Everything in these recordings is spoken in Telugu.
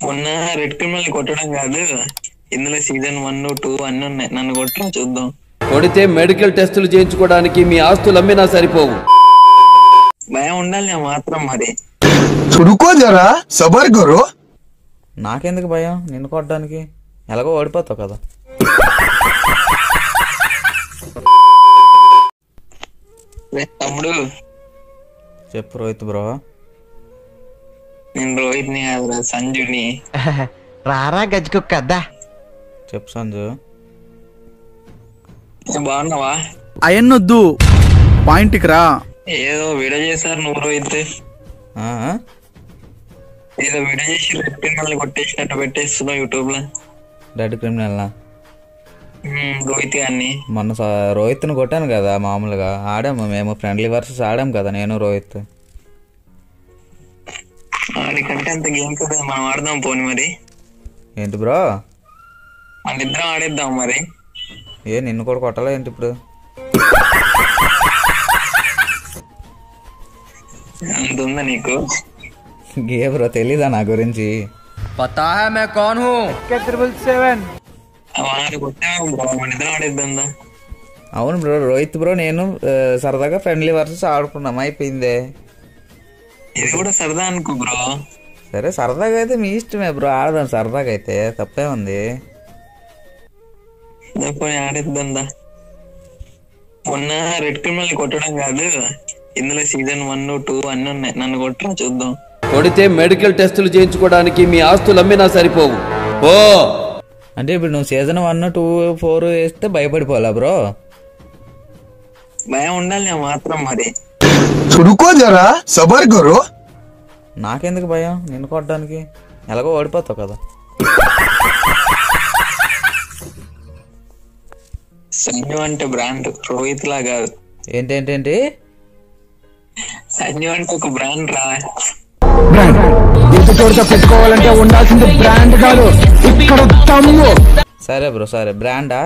మొన్న రెడ్ క్రిమినల్ కొట్టడం కాదు, ఇందులో సీజన్ 1, 2 అన్నీ ఉన్నాయి. నన్ను కొట్టరా చూద్దాం. కొడితే మెడికల్ టెస్టులు చేయించుకోవడానికి మీ ఆస్తులు అమ్మినా సరిపోవు. భయం ఉండాలి మాత్రం. మరి చురుకో జరా సబర్ కరో. నాకెందుకు భయం నిన్ను కొట్టడానికి? ఎలాగో ఓడిపోతావు కదా. తమ్ముడు చెప్పు రోహిత్ బ్రో. నేను రోహిత్ని కాదురా, సంజుని. రారా గజ్జుకు కదా. చెప్పు సంజు. బాగున్నావా? అయన్నొద్దు, పాయింట్కి రా. ఏదో వీడియో చేశారు నువ్వు రోహిత్. ఏదో వీడియో చేసి రెడ్ క్రిమినల్ కొట్టేసినట్టు పెట్టేస్తున్నావు యూట్యూబ్ లో. రెడ్ క్రిమినల్ రోహిత్ గారిని మొన్న రోహిత్ని కొట్టాను కదా. మామూలుగా ఆడాము మేము, ఫ్రెండ్లీ వర్సెస్ ఆడాం కదా నేను రోహిత్. ఆడికంటే అంత గేమ్ కదా, మనం ఆడదాం పోనీ. మరి ఏంటి బ్రో? మన ఇద్దరం ఆడేద్దాం మరి. నిన్ను కూడా కొట్టాలా ఏంటి ఇప్పుడు? అంత ఉందా నీకు? గే బ్రో, తెలీదా నా గురించి? పతా హై మే కౌన్ హూ. 777 మన ఇద్దరం ఆడేద్దాం. అవును బ్రో, రోహిత్ బ్రో నేను సరదాగా ఫ్రెండ్లీ వర్సెస్ ఆడుకున్నాం, అయిపోయిందే. ఇది కూడా సరదా అనుకో బ్రో. సరే సరదాగా అయితే మీ ఇష్టమే బ్రో, ఆడదాం సరదాగా అయితే, తప్పే ఉంది. ఆడేద్దాం. మొన్న రెడ్ క్రిమినల్ కొట్టడం కాదు, ఇందులో సీజన్ 1, 2 అన్నీ ఉన్నాయి. నన్ను కొట్టరా చూద్దాం. కొడితే మెడికల్ టెస్టులు చేయించుకోవడానికి మీ ఆస్తులు అమ్మినా సరిపోవు. ఓ అంటే ఇప్పుడు నువ్వు సీజన్ 1, 2, 4 వేస్తే భయపడిపోవాలా బ్రో? భయం ఉండాలి మాత్రం. మరి చురుకో జరా సబర్ కరో. నాకెందుకు భయం నిన్ను కొట్టడానికి? ఎలాగో ఓడిపోతావు కదా. సంజు అంటే బ్రాండ్, రోహిత్ లా కాదు. ఏంటేంటేంటి? సంజు అంటే ఒక బ్రాండ్ రా. పెట్టుకోవాలంటే ఉండాల్సింది బ్రాండ్ కాదు, ఇక్కడ తమ్ము. సరే బ్రో, సరే బ్రాండా?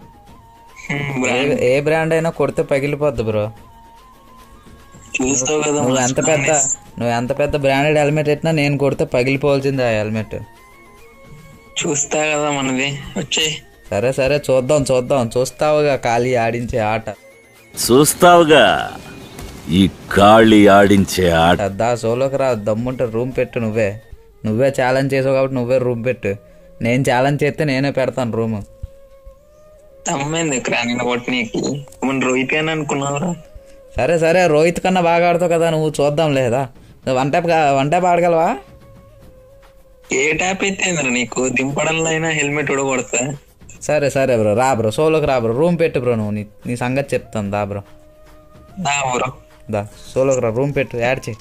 ఏ బ్రాండ్ అయినా కొడితే పగిలిపోద్ది బ్రో. చూస్తావు కదా, నువ్వు ఎంత పెద్ద బ్రాండెడ్ హెల్మెట్ పెట్టినా నేను కొడితే పగిలిపోవాల్సిందే ఆ హెల్మెట్. చూస్తా కదా మనది. వచ్చే సరే సరే చూద్దాం చూద్దాం. చూస్తావుగా ఖాళీ ఆడించే ఆట. చూస్తావుగా ఈ ఖాళీ ఆడించే ఆట. దా సోలోకి రా, దమ్ముంటే రూమ్ పెట్టు. నువ్వే ఛాలెంజ్ చేసావు కాబట్టి నువ్వే రూమ్ పెట్టు. నేను ఛాలెంజ్ చేస్తే నేనే పెడతాను రూమ్. తమ్మైంది నిన్ను కొట్టనీకి. మన రోహిత్ అని అనుకున్నావురా. సరే సరే, రోహిత్ కన్నా బాగా ఆడతావు కదా నువ్వు, చూద్దాం. లేదా వన్ టైప్ ఆడగలవా? ఏ ట్యాప్ అయితే నీకు దింపడంలో అయినా హెల్మెట్ కూడా కొడతా. సరే సరే బ్రో, రా బ్రో, సోలోకి రా బ్రో, రూమ్ పెట్టు బ్రో. నువ్వు నీ సంగతి చెప్తాను. దా బ్రో, దా సోలోకి రా, రూమ్ పెట్టు, యాడ్ చేయి.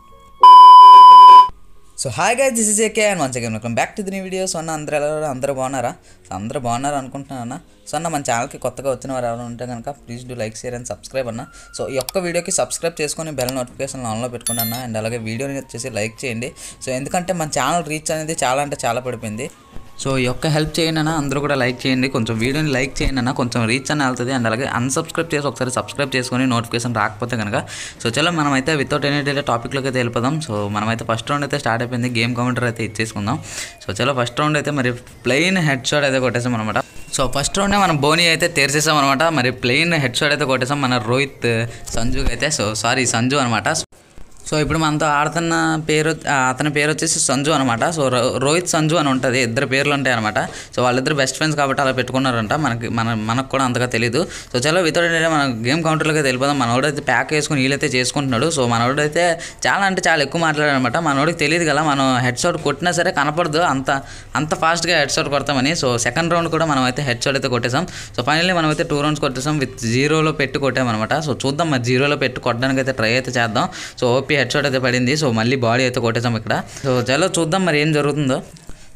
So hi guys, this is AK and once again welcome back to the new videos. అందరూ బాగున్నారా? అందరూ బాగున్నారు అనుకుంటున్నాను. సో మన ఛానల్కి కొత్తగా వచ్చిన వారు ఎవరైనా ఉంటే కనుక please do like, share and subscribe అన్న. సో ఈ ఒక్క వీడియోకి సబ్స్క్రైబ్ చేసుకొని బెల్ నోటిఫికేషన్ ఆన్లో పెట్టుకుని అన్న. అండ్ అలాగే వీడియోని వచ్చేసి లైక్ చేయండి. సో ఎందుకంటే మన ఛానల్ రీచ్ అనేది చాలా అంటే చాలా పడిపోయింది. సో ఈ యొక్క హెల్ప్ చేయండి అన్న, అందరూ కూడా లైక్ చేయండి, కొంచెం వీడియోని లైక్ చేయండి అన్న, కొంచెం రీచ్ అని వెళ్తుంది. అండ్ అలాగే అన్సబ్స్క్రైబ్ చేసి ఒకసారి సబ్స్క్రైబ్ చేసుకొని నోటిఫికేషన్ రాకపోతే కనుక. సో చలో మనమైతే వితౌట్ ఎనీ డిలే టాపిక్లోకి అయితే వెళ్ళిపోదాం. సో మనమైతే ఫస్ట్ రౌండ్ అయితే స్టార్ట్ అయిపోయింది, గేమ్ కౌంటర్ అయితే ఇచ్చేసుకుందాం. సో చలో ఫస్ట్ రౌండ్ అయితే మరి ప్లెయిన్ హెడ్ షాట్ అయితే కొట్టేసాం అనమాట. సో ఫస్ట్ రౌండే మనం బోనీ అయితే తెరిచేసాం అనమాట. మరి ప్లెయిన్ హెడ్ షాట్ అయితే కొట్టేసాం మన రోహిత్ సంజుకి అయితే. సంజు అనమాట. సో ఇప్పుడు మనతో ఆడుతున్న అతని పేరు వచ్చేసి సంజు అనమాట. సో రోహిత్ సంజు అని ఉంటుంది, ఇద్దరు పేర్లు ఉంటాయి అనమాట. సో వాళ్ళిద్దరు బెస్ట్ ఫ్రెండ్స్ కాబట్టి అలా పెట్టుకున్నారంట. మనకు కూడా అంతగా తెలీదు. సో చలో వితౌట్ మన గేమ్ కౌంటర్లోకి అయితే వెళ్ళిపోదాం. మనోడైతే ప్యాక్ వేసుకుని వీళ్ళైతే చేసుకుంటున్నాడు. సో మనోడైతే చాలా అంటే చాలా ఎక్కువ మాట్లాడారనమాట. మనోడికి తెలియదు కదా మనం హెడ్ షాట్ కొట్టినా సరే కనపడదు అంత ఫాస్ట్గా హెడ్ షాట్ కొడతామని. సో సెకండ్ రౌండ్ కూడా మనం అయితే హెడ్ షాట్ అయితే కొట్టేసాం. సో ఫైనల్లీ మనం అయితే 2 రౌండ్స్ కొట్టేసాం, విత్ 0లో పెట్టి కొట్టామన్నమాట. సో చూద్దాం మరి 0లో పెట్టి కొట్టడానికి అయితే ట్రై అయితే చేద్దాం. సో ఓపీ హెడ్ షాట్ అయితే పడింది. సో మళ్ళీ బాడీ అయితే కొట్టేసాం ఇక్కడ. సో చలో చూద్దాం మరి ఏం జరుగుతుందో.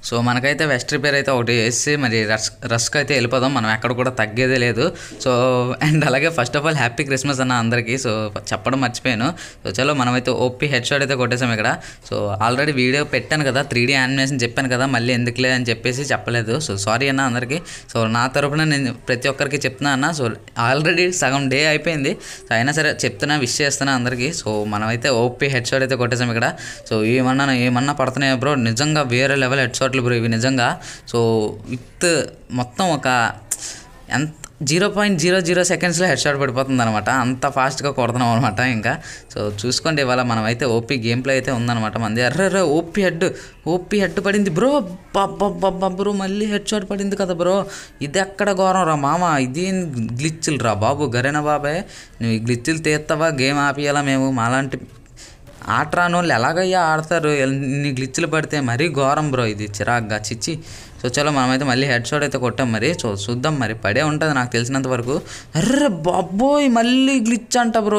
సో మనకైతే వెస్ట్ రిపేర్ అయితే ఒకటి వేసి మరి రస్క్ అయితే వెళ్ళిపోదాం. మనం ఎక్కడ కూడా తగ్గేదే లేదు. సో అండ్ అలాగే first of all happy Christmas అన్న అందరికీ. సో చెప్పడం మర్చిపోయాను. సో చలో మనమైతే ఓపీ హెడ్ షాట్ అయితే కొట్టేసాం ఇక్కడ. సో ఆల్రెడీ వీడియో పెట్టాను కదా, 3D యానిమేషన్ చెప్పాను కదా, మళ్ళీ ఎందుకులే అని చెప్పేసి చెప్పలేదు. సో సారీ అన్న అందరికీ. సో నా తరపున నేను ప్రతి ఒక్కరికి చెప్తున్నా అన్న. సో ఆల్రెడీ సగం డే అయిపోయింది. సో అయినా సరే చెప్తున్నా, విష్ చేస్తున్నా అందరికీ. సో మనమైతే ఓపీ హెడ్ షాట్ అయితే కొట్టేసాం ఇక్కడ. సో ఏమన్నా పడుతున్నాయి బ్రో, నిజంగా వేరే లెవెల్ హెడ్ షాట్లు బ్రో ఇవి నిజంగా. సో విత్ మొత్తం ఒక ఎంత 0.00 సెకండ్స్లో హెడ్ షాట్ పడిపోతుంది అనమాట. అంత ఫాస్ట్గా కొడుతున్నాం అనమాట. ఇంకా సో చూసుకోండి, ఇవాళ మనమైతే ఓపీ గేమ్ ప్లే అయితే ఉందన్నమాట మంది. అర్రే ఓపీ హెడ్ పడింది బ్రో. బ్రో మళ్ళీ హెడ్ షాట్ పడింది కదా బ్రో. ఇది ఎక్కడ ఘోరం రా మామ, ఇది గ్లిచ్చులు రా బాబు. గరేనా బాబాయ్, నువ్వు ఈ గ్లిచ్చులు తీస్తావా, గేమ్ ఆపియాలా మేము? మాలాంటి ఆట రాని వాళ్ళు ఎలాగయ్యా ఆడతారు? ఇన్ని గ్లిచ్చులు పడితే మరీ ఘోరం బ్రో, ఇది చిరాగ్గా చిచ్చి. సో చలో మనమైతే మళ్ళీ హెడ్ షాట్ అయితే కొట్టాం. మరి సో చూద్దాం, మరి పడే ఉంటుంది నాకు తెలిసినంత వరకు. అర్రే బాబోయ్ మళ్ళీ గ్లిచ్ అంట బ్రో.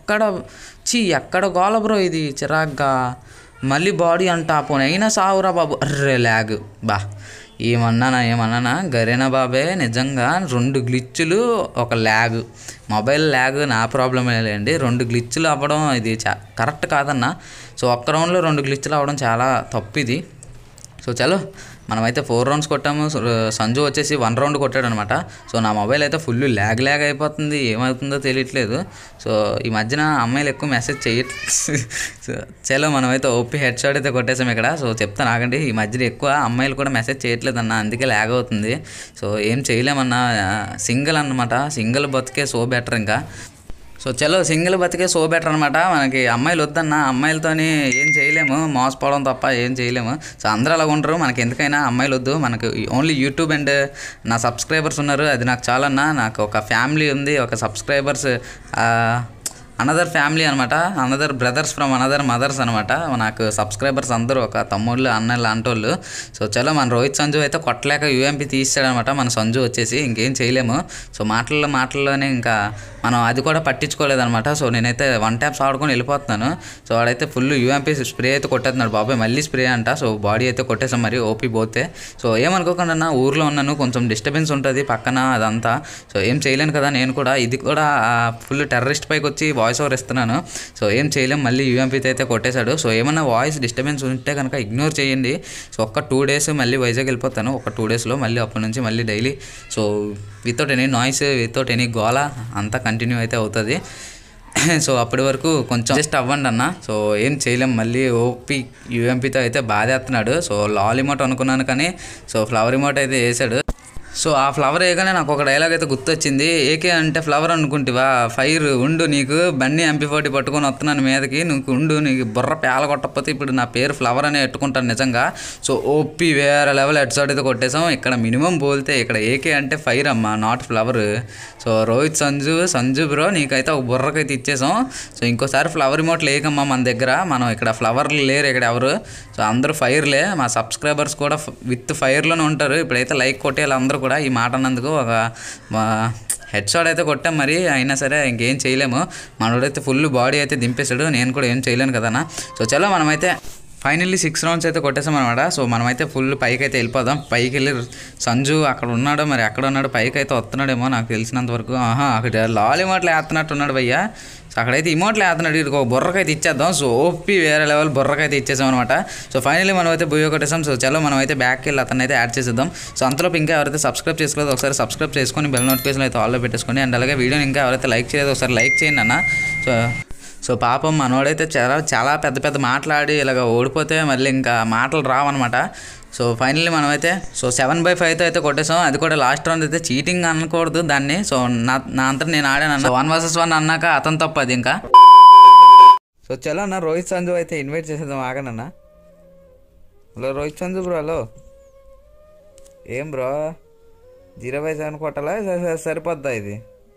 ఎక్కడ గోల బ్రో ఇది చిరాగ్గా. మళ్ళీ బాడీ అంట, పోనీ అయినా సావురా బాబు. అర్రే ల్యాగ్ బా. ఏమన్నానా గరేనా బాబే, నిజంగా 2 గ్లిచ్చులు ఒక ల్యాగ్, మొబైల్ ల్యాగ్ నా ప్రాబ్లమే లేండి. 2 గ్లిచ్చులు అవ్వడం ఇది కరెక్ట్ కాదన్న. సో ఒక్క రౌండ్లో 2 గ్లిచ్చులు అవ్వడం చాలా తప్పు ఇది. సో చలో మనమైతే 4 రౌండ్స్ కొట్టాము. సంజు వచ్చేసి 1 రౌండ్ కొట్టాడు అనమాట. సో నా మొబైల్ అయితే ఫుల్ ల్యాగ్ అయిపోతుంది, ఏమవుతుందో తెలియట్లేదు. సో ఈ మధ్యన అమ్మాయిలు ఎక్కువ మెసేజ్ చేయట్లేదు. సో చలో మనమైతే ఓపీ హెడ్ షాట్ అయితే కొట్టేసాం ఇక్కడ. సో చెప్తాను ఆగండి, ఈ మధ్యన ఎక్కువ అమ్మాయిలు కూడా మెసేజ్ చేయట్లేదు అన్న, అందుకే ల్యాగ్ అవుతుంది. సో ఏం చేయలేమన్నా, సింగిల్ అన్నమాట. సింగిల్ బతికే సో బెటర్ ఇంకా. సో చలో సింగిల్ బతికే సో బెటర్ అనమాట. మనకి అమ్మాయిలు వద్దన్న, అమ్మాయిలతోని ఏం చేయలేము, మోసపోవడం తప్ప ఏం చేయలేము. సో అందరూ అలా ఉంటారు, మనకి ఎందుకైనా అమ్మాయిలు వద్దు. మనకు ఓన్లీ యూట్యూబ్ అండ్ నా సబ్స్క్రైబర్స్ ఉన్నారు, అది నాకు చాలన్నా. నాకు ఒక ఫ్యామిలీ ఉంది, ఒక సబ్స్క్రైబర్స్ అనదర్ ఫ్యామిలీ అనమాట, another brothers from another mothers అనమాట. నాకు సబ్స్క్రైబర్స్ అందరూ ఒక తమ్ముళ్ళు అన్నలు అంటోళ్ళు. సో చలో మన రోహిత్ సంజు అయితే కొట్టలేక యూఎంపీ తీసాడనమాట. మన సంజు వచ్చేసి ఇంకేం చేయలేము. సో మాటల్లోనే ఇంకా మనం అది కూడా పట్టించుకోలేదనమాట. సో నేనైతే 1 ట్యాప్స్ ఆడుకొని వెళ్ళిపోతున్నాను. సో వాడైతే ఫుల్ యూఎంపీ స్ప్రే అయితే కొట్టేస్తున్నాడు బాబాయ్, మళ్ళీ స్ప్రే అంట. సో బాడీ అయితే కొట్టేసాం మరి ఓపీ పోతే. సో ఏమనుకోకుండా ఊర్లో ఉన్నాను, కొంచెం డిస్టర్బెన్స్ ఉంటుంది పక్కన అదంతా. సో ఏం చేయలేను కదా నేను కూడా. ఇది కూడా ఫుల్ టెర్రరిస్ట్ పైకి వచ్చి వాయిస్ ఓవర్ ఇస్తున్నాను. సో ఏం చేయలేం, మళ్ళీ యూఎంపీతో అయితే కొట్టేశాడు. సో ఏమన్నా వాయిస్ డిస్టర్బెన్స్ ఉంటే కనుక ఇగ్నోర్ చేయండి. సో ఒక్క 2 డేస్ మళ్ళీ వైజాగ్ వెళ్ళిపోతాను. ఒక 2 డేస్లో మళ్ళీ అప్పటి నుంచి మళ్ళీ daily so without any noise, without any గోల అంతా కంటిన్యూ అయితే అవుతుంది. సో అప్పటి వరకు కొంచెం జస్ట్ అవ్వండి అన్న. సో ఏం చేయలేం, మళ్ళీ ఓపీ యూఎంపీతో అయితే బాధేస్తున్నాడు. సో లాల్ ఇమోట్ అనుకున్నాను కానీ సో ఫ్లవర్ ఇమోట్ అయితే వేసాడు. సో ఆ ఫ్లవర్ వేయగానే నాకు ఒక డైలాగ్ అయితే గుర్తొచ్చింది. ఏకే అంటే ఫ్లవర్ అనుకుంటివా, ఫైర్ ఉండు, నీకు బండి MP40 పట్టుకొని వస్తున్నాను మీదకి, నువ్వు ఉండు, నీకు బుర్ర పేల కొట్టకపోతే ఇప్పుడు నా పేరు ఫ్లవర్ అనే పెట్టుకుంటాను నిజంగా. సో ఓపీ వేరే లెవెల్ హెడ్ షాట్ అయితే కొట్టేసాం. ఇక్కడ మినిమం బోల్తే ఇక్కడ ఏకే అంటే ఫైర్ అమ్మ, not flower. So Rohit Sanju bro నీకైతే ఒక బుర్రకైతే ఇచ్చేసాం. సో ఇంకోసారి ఫ్లవర్ ఇమోట్ లేకమ్మా మన దగ్గర, మనం ఇక్కడ ఫ్లవర్లు లేరు ఇక్కడ ఎవరు. సో అందరూ ఫైర్లే, మా సబ్స్క్రైబర్స్ కూడా విత్ ఫైర్లోనే ఉంటారు. ఇప్పుడైతే లైక్ కొట్టేయాలి అందరూ కూడా ఈ మాట అన్నందుకు. ఒక హెడ్ షాట్ అయితే కొట్టాం మరి, అయినా సరే ఇంకేం చేయలేము. మనోడైతే ఫుల్ బాడీ అయితే దింపేశాడు, నేను కూడా ఏం చేయలేను కదన్నా. సో చలో మనమైతే ఫైనల్లీ 6 రౌండ్స్ అయితే కొట్టేసాం అనమాట. సో మనమైతే ఫుల్ పైకి అయితే వెళ్ళిపోదాం. పైకి వెళ్ళి సంజు అక్కడ ఉన్నాడు, మరి ఎక్కడ ఉన్నాడు, పైకి అయితే వస్తున్నాడేమో నాకు తెలిసినంత వరకు. అక్కడ లాల్ ఇమోట్లు వేస్తున్నట్టు ఉన్నాడు భయ్యా. సో అక్కడైతే ఇమోట్లు వేస్తున్నాడు, ఇదిగో బుర్రకైతే ఇచ్చేద్దాం. సో ఓపీ వేరే లెవెల్ బుర్రకైతే ఇచ్చేసాం అనమాట. సో ఫైనల్లీ మనం అయితే బుయ్యా కొట్టేసాం. సో చలో మనం అయితే బ్యాక్కి వెళ్ళి అతన్ని అయితే యాడ్ చేసేద్దాం. సో అంతలోపు ఇంకా ఎవరైతే సబ్స్క్రైబ్ చేసుకోలేదు ఒకసారి సబ్స్క్రైబ్ చేసుకొని బెల్ నోటిఫికేషన్ అయితే ఆల్లో పెట్టేసుకోండి. అండ్ అలాగే వీడియోని ఇంకా ఎవరైతే లైక్ చేయలేదు ఒకసారి లైక్ చేయండి అన్న. సో పాపం మనోడైతే చాలా పెద్ద మాట్లాడి ఇలాగ ఓడిపోతే మళ్ళీ ఇంకా మాటలు రావన్నమాట. సో ఫైనల్లీ మనమైతే సో 7/5 అయితే కొట్టేసాం. అది కూడా లాస్ట్ రౌండ్ అయితే చీటింగ్ అనకూడదు దాన్ని. సో నా అంతా నేను ఆడాను అన్న. 1 vs 1 అన్నాక అతను తప్ప అది ఇంకా. సో చలో అన్న రోహిత్ సంజు అయితే ఇన్వైట్ చేసేద్దాం ఆగనన్న. Hello Rohit Sanju bro, hello ఏం బ్రో 0/7 కొట్టాలా సరిపోద్దా ఇది?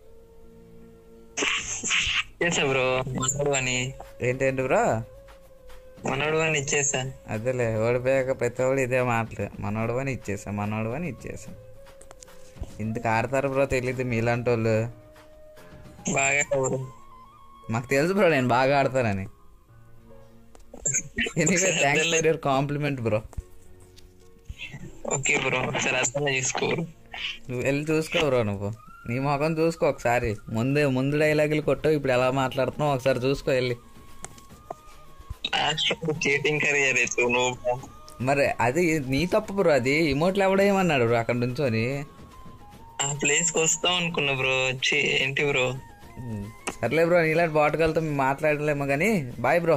బ్రో మనోడు అని ఏంటేంటి బ్రో మనోడు అని ఇచ్చేసా. అదేలే ఓడిపోయాక ప్రతి ఒడు ఇదే మాటలు, మనోడు అని ఇచ్చేసా. ఇందుకు ఆడతారు బ్రో, తెలీదు మీలాంటి వాళ్ళు. బాగా మాకు తెలుసు బ్రో నేను బాగా ఆడతానని. Anyway thanks for your compliment bro. Okay bro ఒకసారి అర్థం చేసుకో బ్రో. నువ్వు వెళ్ళి చూసుకో బ్రో, నువ్వు నీ ముఖం చూసుకో ఒకసారి. ముందు డైలాగులు కొట్టావు, ఇప్పుడు ఎలా మాట్లాడుతున్నావు ఒకసారి చూసుకో వెళ్ళి. లాస్ట్ చీటింగ్ కరియర్ నువ్వు. మరి అది నీ తప్పు బ్రో, అది ఇమోట్లు ఎవడేమన్నాడు బ్రో అక్కడ నుంచోని. ఆ ప్లేస్ కి వస్తాం అనుకున్నా బ్రో. ఏంటి బ్రో? సర్లే బ్రో, నీలాంటి బాటకాలతో మేము మాట్లాడలేమో కానీ బాయ్ బ్రో.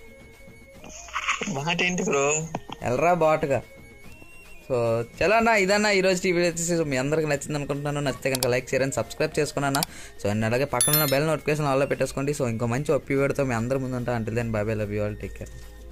మాట ఏంటి బ్రో? వెళ్ళరా బాటుగా. సో చలో అన్న, ఇదన్నా ఈరోజు టీవీ వచ్చేసి మీ అందరికి నచ్చింది అనుకుంటున్నాను. నచ్చితే కనుక లైక్ షేర్ అండ్ సబ్స్క్రైబ్ చేసుకున్నాను. సో అండ్ అలాగే పక్కన ఉన్న బెల్ నోటిఫికేషన్ ఆల్లో పెట్టేసుకోండి. సో ఇంకో మంచి ఒప్పి వీడియోతో మీ అందరి ముందు ఉంటా. అంటే then bye bye, love you all, take care.